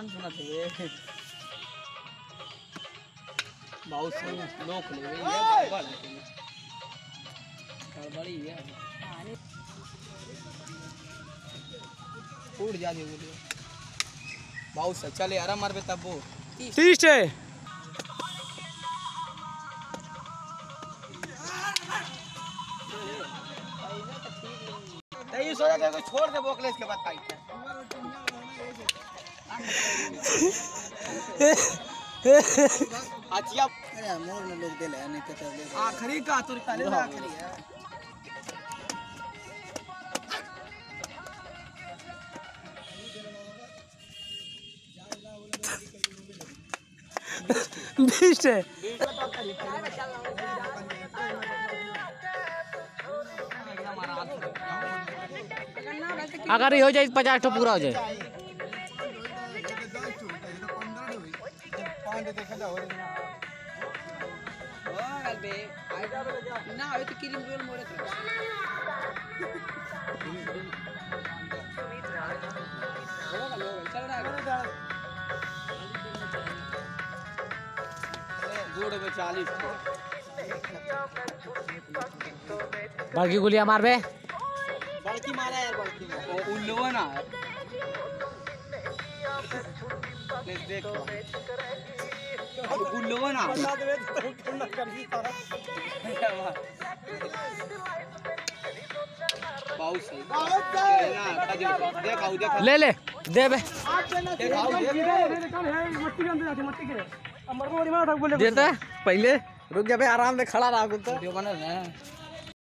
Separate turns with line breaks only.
गान सुना थे बहुत से लोग ले गए ये बड़ी है उड़ जा दे बहुत से चले आराम मार पे तब वो
30 है
तई सोचा था कोई छोड़ दे बोकले इसके बाद पाई आचिया अरे मोर में लोग दे ले नहीं तो ले आखिरी का तुर काले आखिरी है
बीस है अगर ये हो जाए 50 तो पूरा हो जाए
ना आवे तो किलिंग रोल मोड़े तो 40
बाकी गोलियां मार बे
बड़की मारा यार बड़की वो उन लोगों ना ले देख अब उन लोगों ना बहुत सही देख
ले ले दे बे देता पहले रुक जा बे आराम से खड़ा रहा वीडियो बना रहे हैं